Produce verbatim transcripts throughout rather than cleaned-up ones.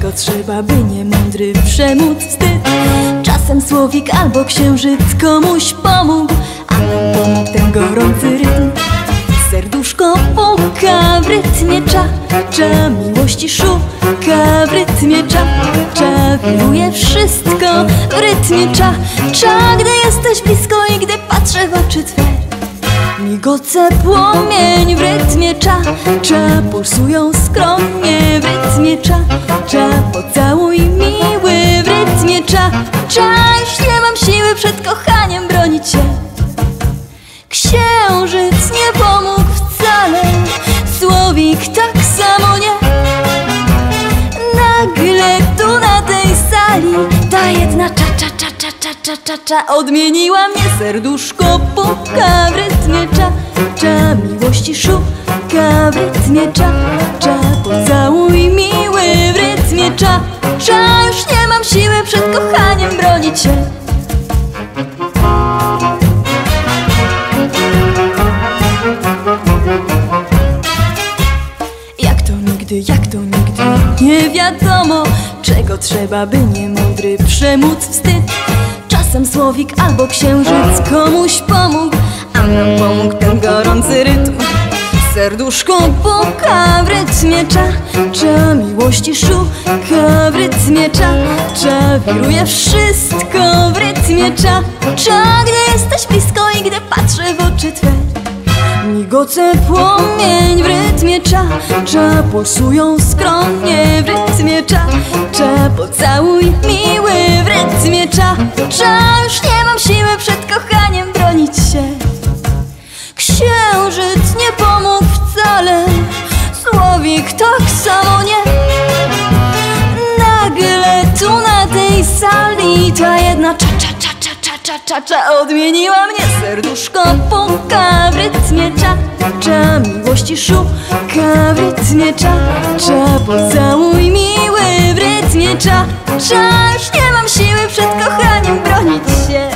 czego trzeba, by niemądry przemóc wstyd. Czasem słowik albo księżyc komuś pomógł, a nam pomógł ten gorący rytm. Serduszko puka w rytmie cza, cza miłości szuka w rytmie cza, cza wiruje wszystko w rytmie cza, cza gdy jesteś blisko i gdy patrzę w oczy Twe. Migoce płomień w rytmie cza, cza pulsują skromnie w rytmie cza, cza pocałuj miły w rytmie cza, cza już nie mam siły przed kochaniem bronić się. Księżyc nie pomógł wcale, słowik tak samo nie. Nagle tu na tej sali ta jedna cza cza cza cza cza cza cza cza odmieniła mnie. Serduszko puka w rytmie cza, cza miłości szuka w rytmie cza, cza pocałuj miły w rytmie cza, cza już nie mam siły przed kochaniem bronić się. Jak to nigdy, jak to nigdy nie wiadomo, czego trzeba, by niemądry przemóc wstyd. Czasem słowik albo księżyc komuś pomógł, a nam pomógł ten gorący rytm. Serduszko puka w rytmie cza, cza miłości szuka w rytmie cza, cza wiruje wszystko w rytmie cza, cza gdy jesteś blisko i gdy patrzę w oczy Twe. Migoce płomień w rytmie cza, cza pulsują skromnie w rytmie cza, cza pocałuj miły w rytmie cza, cza już nie mam siły przed kochaniem bronić się. Księżyc nie pomógł wcale, słowik tak samo nie. Nagle tu na tej sali ta jedna cza cza cza cza cza cza cza cza odmieniła mnie. Serduszko puka w rytmie cza, cza miłości szuka w rytmie cza, cza pocałuj miły w rytmie cza, cza już nie mam siły przed kochaniem bronić się.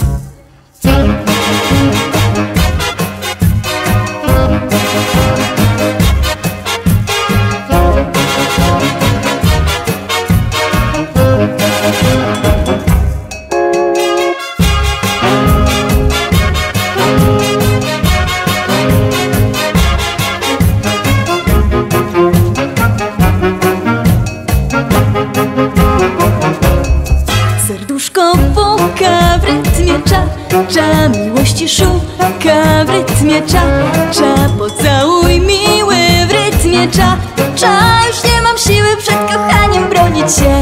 Serduszko puka w rytmie cza, cza miłości szuka w rytmie cza, cza pocałuj miły w rytmie cza, cza już nie mam siły przed kochaniem bronić się.